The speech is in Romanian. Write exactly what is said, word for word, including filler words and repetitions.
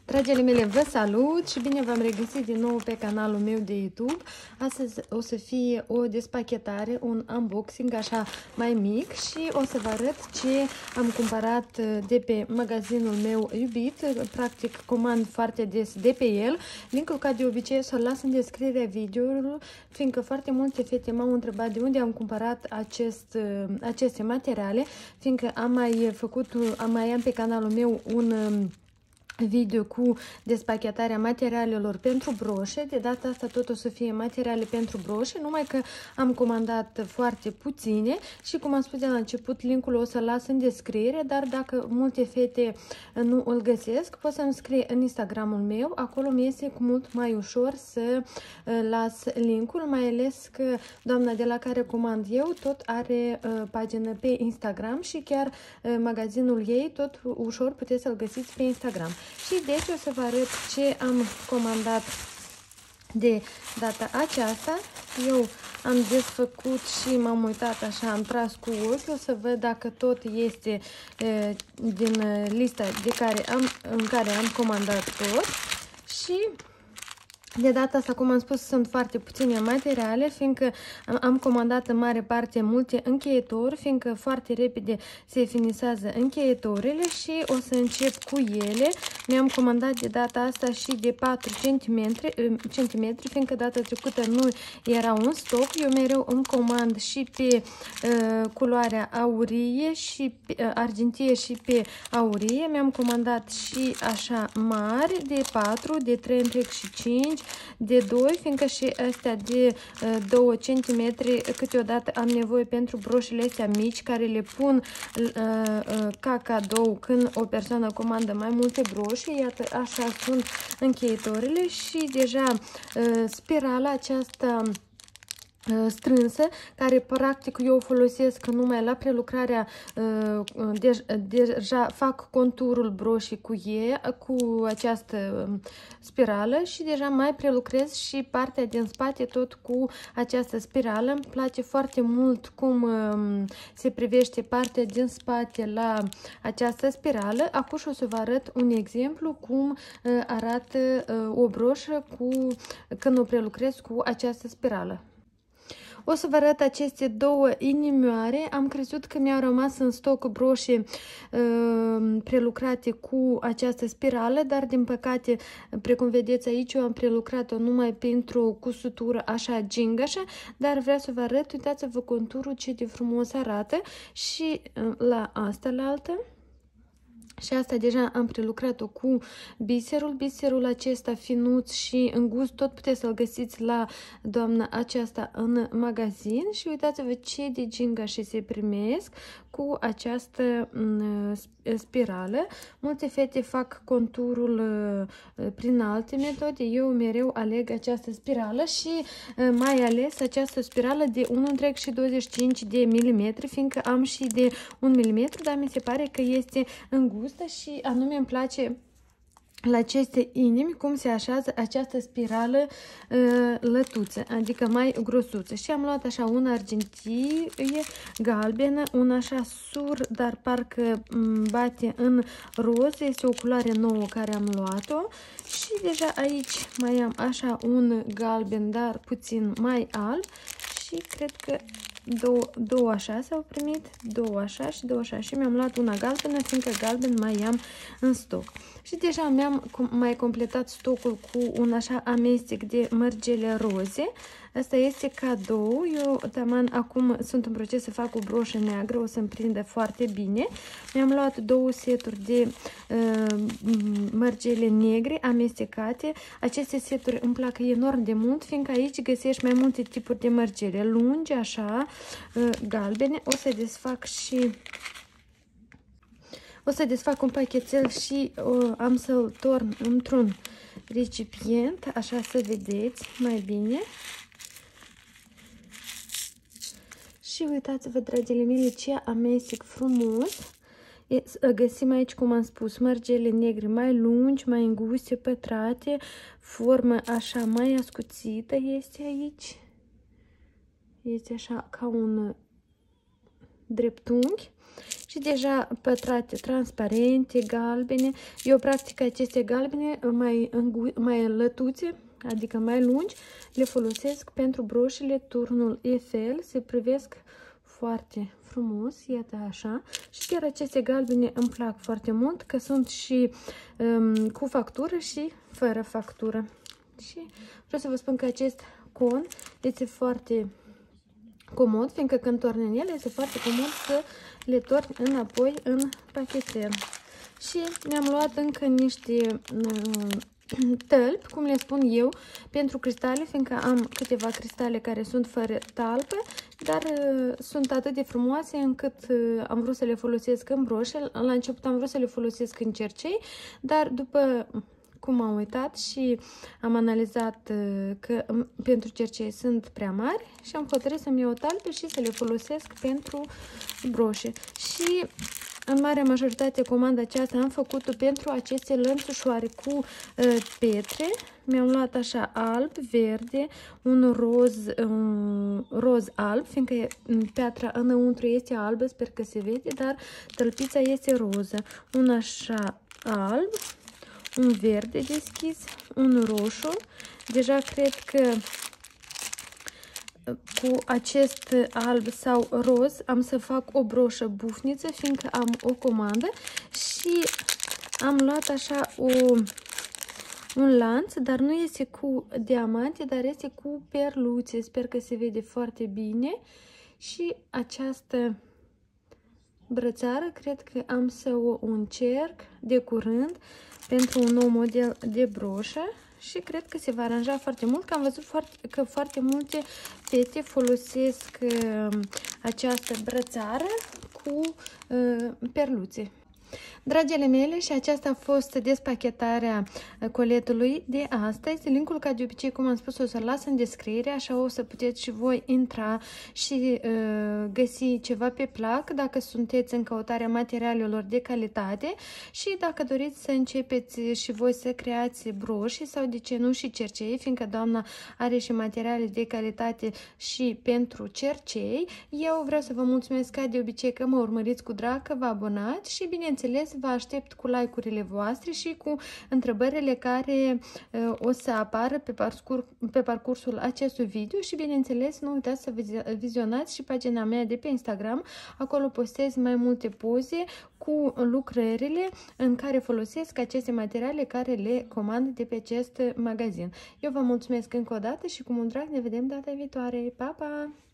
Dragile mele, vă salut și bine v-am regăsit din nou pe canalul meu de YouTube. Astăzi o să fie o despachetare, un unboxing așa mai mic și o să vă arăt ce am cumpărat de pe magazinul meu iubit. Practic comand foarte des de pe el. Linkul, ca de obicei, o să-l las în descrierea videoului, fiindcă foarte multe fete m-au întrebat de unde am cumpărat acest, aceste materiale, fiindcă am mai făcut, am mai am pe canalul meu un video cu despachetarea materialelor pentru broșe. De data asta tot o să fie materiale pentru broșe, numai că am comandat foarte puține și, cum am spus de la început, linkul o să-l las în descriere, dar dacă multe fete nu îl găsesc, pot să-mi scrie în Instagramul meu, acolo mi este cu mult mai ușor să las linkul, mai ales că doamna de la care comand eu tot are uh, pagină pe Instagram și chiar uh, magazinul ei tot ușor puteți să-l găsiți pe Instagram. Și deci o să vă arăt ce am comandat de data aceasta. Eu am desfăcut și m-am uitat așa, am tras cu ochiul să văd dacă tot este e, din lista de care am, în care am comandat tot. Și de data asta, cum am spus, sunt foarte puține materiale, fiindcă am comandat în mare parte multe încheietori, fiindcă foarte repede se finisează încheietorile și o să încep cu ele. Mi-am comandat de data asta și de patru centimetri, fiindcă data trecută nu era un stoc. Eu mereu îmi comand și pe uh, culoarea aurie și pe, uh, argintie și pe aurie. Mi-am comandat și așa mari, de patru, de trei și cinci, de doi, fiindcă și astea de uh, doi centimetri câteodată am nevoie pentru broșile astea mici, care le pun uh, uh, ca cadou când o persoană comandă mai multe broșe. Iată, așa sunt încheietorile și deja uh, spirala aceasta strânsă, care practic eu o folosesc numai la prelucrarea, de, deja fac conturul broșii cu e, cu această spirală și deja mai prelucrez și partea din spate tot cu această spirală. Îmi place foarte mult cum se privește partea din spate la această spirală. Acum o să vă arăt un exemplu cum arată o broșă cu, când o prelucrez cu această spirală. O să vă arăt aceste două inimioare. Am crezut că mi-au rămas în stoc broșe uh, prelucrate cu această spirală, dar din păcate, precum vedeți aici, eu am prelucrat-o numai pentru cusutură așa gingașă, dar vreau să vă arăt, uitați-vă conturul ce de frumos arată și uh, la asta la altă. Și asta deja am prelucrat-o cu biserul. Biserul acesta finuț și îngust, tot puteți să-l găsiți la doamna aceasta în magazin. Și uitați-vă ce de gingașe se primesc cu această spirală. Multe fete fac conturul prin alte metode. Eu mereu aleg această spirală și mai ales această spirală de unu virgulă douăzeci și cinci de milimetri, fiindcă am și de un milimetru, dar mi se pare că este îngust și anume îmi place la aceste inimi cum se așează această spirală uh, lătuță, adică mai grosuță. Și am luat așa una argintie galbenă, una așa sur, dar parcă bate în roz, este o culoare nouă care am luat-o. Și deja aici mai am așa un galben, dar puțin mai alb și cred că Două, două așa s-au primit, două așa și două așa. Și mi-am luat una galbenă, fiindcă galben mai am în stoc. Și deja mi-am mai completat stocul cu un așa amestec de mărgele roze. Asta este cadou. Eu, taman, acum sunt în proces să fac o broșă neagră, o să-mi prinde foarte bine. Mi-am luat două seturi de uh, mărgele negre amestecate. Aceste seturi îmi plac enorm de mult, fiindcă aici găsești mai multe tipuri de mărgele lungi, așa, uh, galbene. O să desfac și O să desfac un pachetel și uh, am să-l torn într-un recipient, așa să vedeți mai bine. Și uitați-vă, dragile mele, ce amestec frumos. Găsim aici, cum am spus, mărgele negre mai lungi, mai înguste, pătrate, formă așa mai ascuțită este aici. Este așa ca un dreptunghi. Și și deja pătrate transparente, galbene. Eu practic aceste galbene mai, mai lătuțe, adică mai lungi, le folosesc pentru broșile turnul Eiffel, se privesc foarte frumos, iată așa. Și chiar aceste galbene îmi plac foarte mult, că sunt și um, cu factură și fără factură. Și vreau să vă spun că acest con este foarte comod, fiindcă când torni în el, este foarte comod să le torni înapoi în pachetel. Și mi-am luat încă niște um, tălpi, cum le spun eu, pentru cristale, fiindcă am câteva cristale care sunt fără talpă, dar uh, sunt atât de frumoase încât uh, am vrut să le folosesc în broșe. La început am vrut să le folosesc în cercei, dar după cum am uitat și am analizat uh, că um, pentru cercei sunt prea mari și am hotărât să-mi iau talpe și să le folosesc pentru broșe. Și în marea majoritate comanda aceasta am făcut-o pentru aceste lănțușoare cu uh, pietre. Mi-am luat așa alb, verde, un roz, um, roz alb, fiindcă piatra înăuntru este albă, sper că se vede, dar tălpița este roză. Un așa alb, un verde deschis, un roșu. Deja cred că cu acest alb sau roz am să fac o broșă bufniță, fiindcă am o comandă și am luat așa o, un lanț, dar nu este cu diamante, dar este cu perluțe. Sper că se vede foarte bine. Și această brățară cred că am să o încerc de curând pentru un nou model de broșă. Și cred că se va aranja foarte mult, că am văzut foarte, că foarte multe fete folosesc uh, această brățară cu uh, perluțe. Dragile mele, și aceasta a fost despachetarea coletului de astăzi. Linkul, ca de obicei, cum am spus, o să-l las în descriere, așa o să puteți și voi intra și uh, găsi ceva pe plac dacă sunteți în căutarea materialelor de calitate și dacă doriți să începeți și voi să creați broșii sau, de ce nu, și cercei, fiindcă doamna are și materiale de calitate și pentru cercei. Eu vreau să vă mulțumesc, ca de obicei, că mă urmăriți cu drag, că vă abonați și, bineînțeles, vă aștept cu like-urile voastre și cu întrebările care uh, o să apară pe, parcurs, pe parcursul acestui video și, bineînțeles, nu uitați să vizionați și pagina mea de pe Instagram. Acolo postez mai multe poze cu lucrările în care folosesc aceste materiale care le comand de pe acest magazin. Eu vă mulțumesc încă o dată și cu mult drag ne vedem data viitoare. Pa, pa!